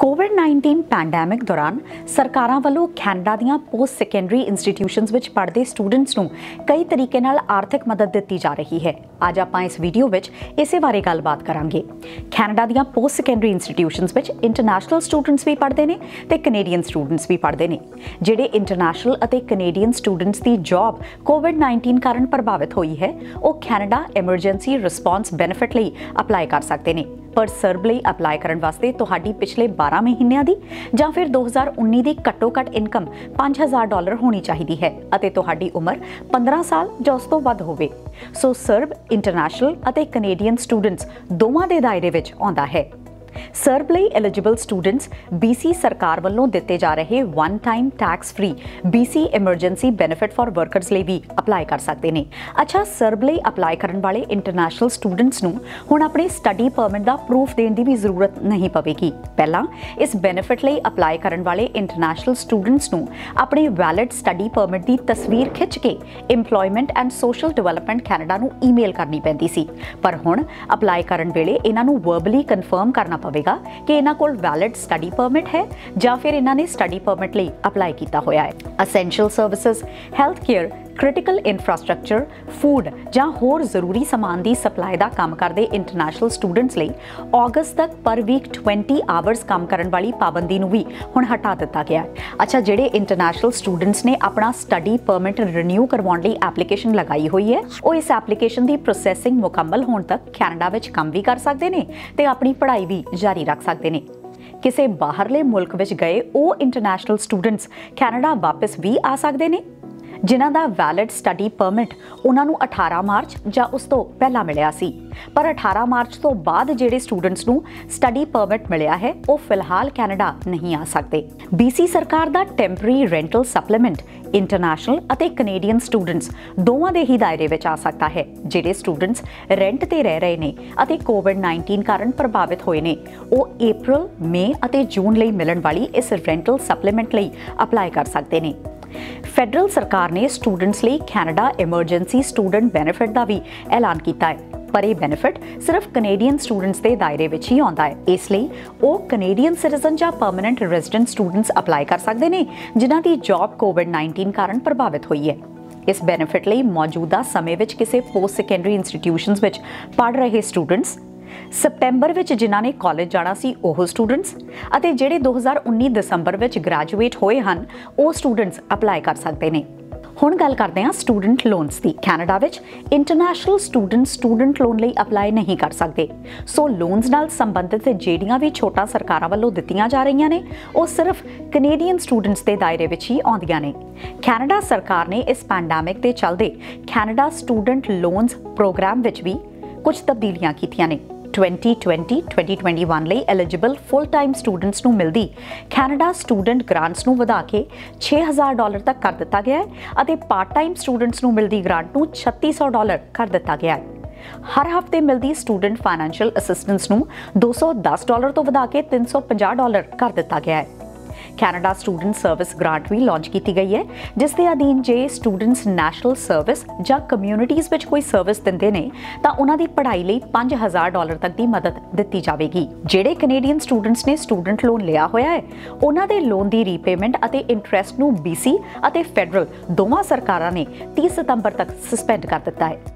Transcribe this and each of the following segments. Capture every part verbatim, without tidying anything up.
Covid nineteen pandemic दौरान सरकारां वालों कैनेडा दीआं पोस्ट सैकेंडरी इंस्टीट्यूशनस विच पढ़दे स्टूडेंट्स नूं कई तरीके नाल आर्थिक मदद दित्ती जा रही है। अज आपां इस वीडियो विच इसे बारे गलबात करांगे। कैनेडा दीआं पोस्ट सैकेंडरी इंस्टीट्यूशनस विच इंटरनैशनल स्टूडेंट्स भी पढ़दे ने ते कनेडियन स्टूडेंट्स भी पढ़दे ने। जिहड़े इंटरनैशनल अते कनेडियन स्टूडेंट्स दी जॉब कोविड नाइनटीन कारण प्रभावित होई है, वो कैनेडा एमरजेंसी रिस्पॉन्स बेनिफिट लई अप्लाई कर सकदे ने। पर सर्ब लई अप्लाई करन वास्ते तुहाडी पिछले बारह महीनों की जां फिर दो हज़ार उन्नीस की घट्टो घट इनकम पाँच हज़ार डॉलर होनी चाहिए है अते तुहाडी उम्र पंद्रह साल जां उस तों वध होवे। सो सर्ब इंटरनैशनल अते कनेडियन स्टूडेंट्स दोवां दे दायरे विच आउंदा है। सर्ब लई एलिजिबल स्टूडेंट्स बीसी सरकार वालों दिते जा रहे one time tax free BC emergency benefit for workers लिए भी अप्लाई कर सकते हैं। अच्छा, सर्ब लई अप्लाई करने वाले इंटरनैशनल स्टूडेंट्स नूं हुण अपने स्टडी परमिट का प्रूफ देने की भी जरूरत नहीं पवेगी। पहला इस बेनिफिट लई अप्लाई करने वाले इंटरनैशनल स्टूडेंट्स नूं अपने वैलिड स्टडी परमिट की तस्वीर खिंच के employment and social development Canada नूं ईमेल करनी पैंदी सी, पर हुण अप्लाई करन वेले इन्हां नूं वर्बली कन्फर्म करना पवेगा कि इन्हां कोल वैलिड स्टडी परमिट है या फिर इन्हां ने स्टडी परमिट लई अप्लाई कीता होया है। Essential services, health care, critical infrastructure, food जां होर जरूरी समान की सप्लाई का काम करते इंटरनैशनल स्टूडेंट्स लई अगस्त तक पर वीक बीस आवर्स काम करने वाली पाबंदी नूं भी हुण हटा दिता गया है। अच्छा, जिहड़े इंटरनैशनल स्टूडेंट्स ने अपना स्टडी परमिट रिन्यू करवाउण लई एप्लीकेशन लगाई हुई है, वो इस एप्लीकेशन की प्रोसैसिंग मुकम्मल होण तक कैनेडा विच काम भी कर सकते हैं ते अपनी पढ़ाई भी जारी रख सकते हैं। किसी बाहरले मुल्क विच गए वो इंटरनैशनल स्टूडेंट्स कैनेडा वापस भी आ सकते हैं जिन्हां दा वैलिड स्टडी परमिट उन्हां नूं अठारह मार्च जां उस तो पहला मिलिया सी, पर अठारह मार्च तो बाद जिहड़े स्टूडेंट्स नूं स्टडी परमिट मिलिया है वो फिलहाल कैनेडा नहीं आ सकते। बीसी सरकार दा टैंपररी रेंटल सप्लीमेंट इंटरनैशनल अते कनेडियन स्टूडेंट्स दोवां दे ही दायरे विच आ सकता है। जिहड़े स्टूडेंट्स रेंट ते रह रहे ने अते कोविड नाइनटीन कारण प्रभावित होए ने वो अप्रैल, मई अते जून लई मिलण वाली इस रेंटल सप्लीमेंट लई अप्लाई कर सकते ने। फैडरल सरकार ने स्टूडेंट्स लिए कैनेडा एमरजेंसी स्टूडेंट बेनिफिट का भी ऐलान किया है, पर यह बेनिफिट सिर्फ कनेडियन स्टूडेंट्स के दायरे में ही आता है। इसलिए वो कनेडियन सिटीजन या परमानेंट रेजिडेंट स्टूडेंट्स अप्लाई कर सकते हैं जिन्हां दी जॉब कोविड नाइनटीन कारण प्रभावित हुई है। इस बेनिफिट लिए मौजूदा समय में किसी पोस्ट सैकेंडरी इंस्टीट्यूशनस में पढ़ रहे स्टूडेंट्स, सितंबर विच जिन्हां ने कॉलेज जाना सी ओह स्टूडेंट्स अते जिहड़े दो हज़ार उन्नीस दसंबर विच ग्रैजुएट होए हन वो स्टूडेंट्स अप्लाई कर सकते हैं। हुण गल करते हैं स्टूडेंट लोन्स की। कैनेडा विच इंटरनैशनल स्टूडेंट स्टूडेंट लोन लई अप्लाई नहीं कर सकते। सो लोन्स नाल संबंधित जिहड़ियां भी छोटा सरकारां वल्लों दित्तियां जा रहीआं ने वो सिर्फ कनेडियन स्टूडेंट्स के दायरे विच ही आउंदियां ने। कैनेडा सरकार ने इस पैंडेमिक के चलते कैनेडा स्टूडेंट लोन्स प्रोग्राम विच भी कुछ तब्दीलियां कीतियां ने। ट्वेंटी ट्वेंटी ट्वेंटी इक्कीस ਲਈ एलिजिबल फुल टाइम स्टूडेंट्स ਨੂੰ ਮਿਲਦੀ कैनेडा स्टूडेंट ग्रांट्स ਨੂੰ ਵਧਾ ਕੇ छे हज़ार डॉलर तक कर दिता गया है ਅਤੇ पार्ट टाइम स्टूडेंट्स ਨੂੰ ਮਿਲਦੀ ग्रांट ਨੂੰ छत्ती सौ डॉलर कर दिता गया है। हर हफ्ते मिलती स्टूडेंट फाइनैंशियल असिस्टेंस ਨੂੰ दो सौ दस डॉलर तो ਵਧਾ ਕੇ तीन सौ पचास डॉलर कर दिता गया है। कैनेडा स्टूडेंट सर्विस ग्रांट भी लॉन्च की गई है, जिसके अधीन जे स्टूडेंट्स नैशनल सर्विस या कम्यूनिटीज़ में कोई सर्विस दिंदे ने तां उन्हां दी पढ़ाई लई पाँच हज़ार डॉलर तक की मदद दी जाएगी। जिहड़े कनेडियन स्टूडेंट्स ने स्टूडेंट लोन लिया होया है उन्हां दे लोन की रीपेमेंट अते इंटरस्ट नूं बीसी अते फैडरल दोवां सरकारां ने तीस सितंबर तक सस्पेंड कर दिता है।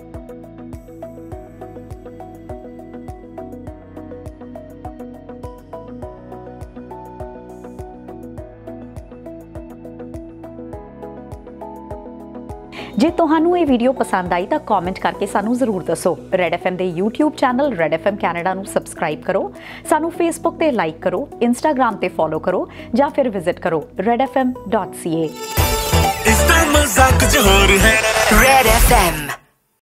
जे तुहानू ये वीडियो पसंद आई तो कॉमेंट करके सानू जरूर दसो। रेड एफ एम के YouTube channel Red F M Canada नू सबसक्राइब करो, सानू फेसबुक ते लाइक करो, इंस्टाग्राम ते फॉलो करो या फिर विजिट करो Red F M dot C A. Red F M